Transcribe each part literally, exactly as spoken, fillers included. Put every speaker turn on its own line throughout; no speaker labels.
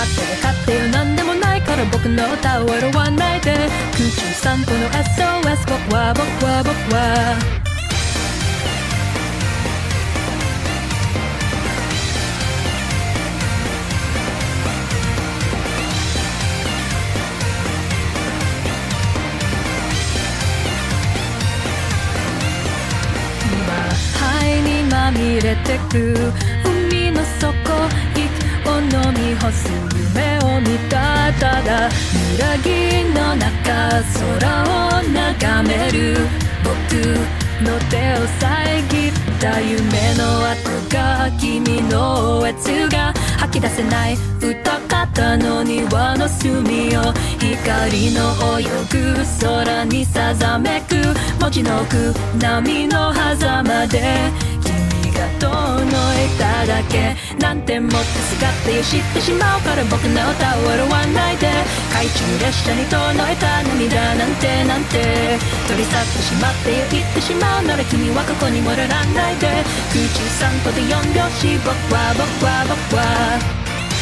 待って分かってよ、なんでもないから僕の歌を笑わないで。空中散歩の エスオーエス 僕は僕は僕は灰にまみれてく海の底、息を飲み干す夢を見た。ただ揺らぎの中空を眺める僕の手を遮った夢の跡が、君のおえつが吐き出せない歌方の庭の隅を、光の泳ぐ空にさざめく文字の奥波の狭間で君が遠のいただけなんてもっとすがってよ、知ってしまうから僕の歌を笑わないで。懐中列車に遠のいた涙なんてなんて取り去ってしまってよ、言ってしまうなら君はここに戻らないで。空中散歩でよん拍子、僕は僕は僕は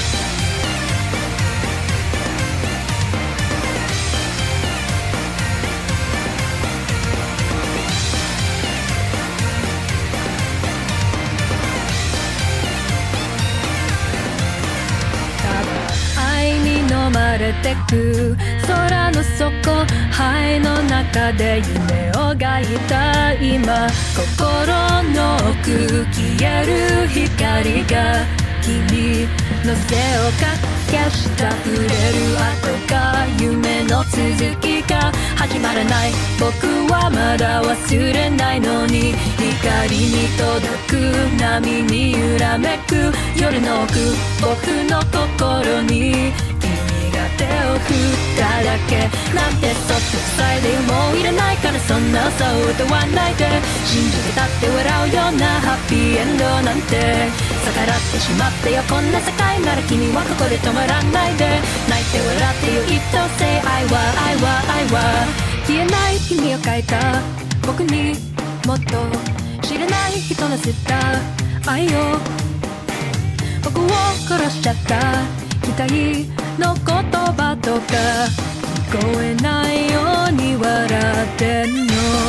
飲まれてく空の底、灰の中で夢を描いた今、心の奥消える光が君の背をかけした触れる跡が、夢の続きが始まらない僕はまだ忘れないのに、光に届く波に揺らめく夜の奥僕の心に手を振っただけなんてそっと塞いでよ、もういらないからそんな嘘を歌わないで。信じてたって笑うようなハッピーエンドなんて逆らってしまってよ、こんな世界なら君はここで止まらないで。泣いて笑ってよ、一等星愛は愛は愛は消えない君を描いた僕にもっと知らない人の捨てた愛を、僕を殺しちゃった期待の言葉とか聞こえないように笑ってんの。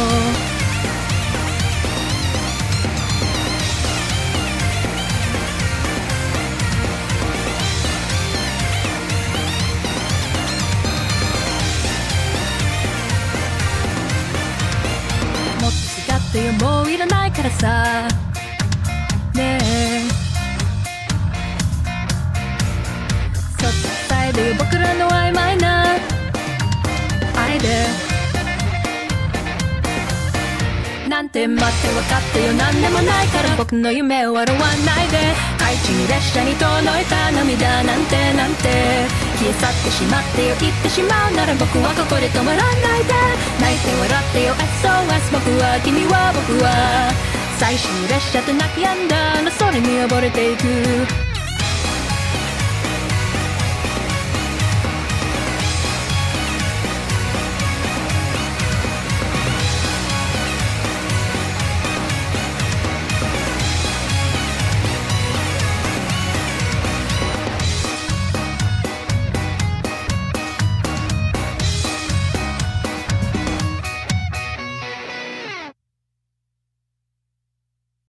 もっとすがってよ、もういらないからさねえ、そっと伝えてよ僕らの曖昧な愛で。なんて待って分かってよ、なんでもないから僕の夢を笑わないで。懐中列車に遠のいた涙なんてなんて消え去ってしまってよ、言ってしまうなら僕はここで止まらないで。泣いて笑ってよ エスオーエス 僕は君は僕は最終列車と泣き止んだあの空に溺れていく。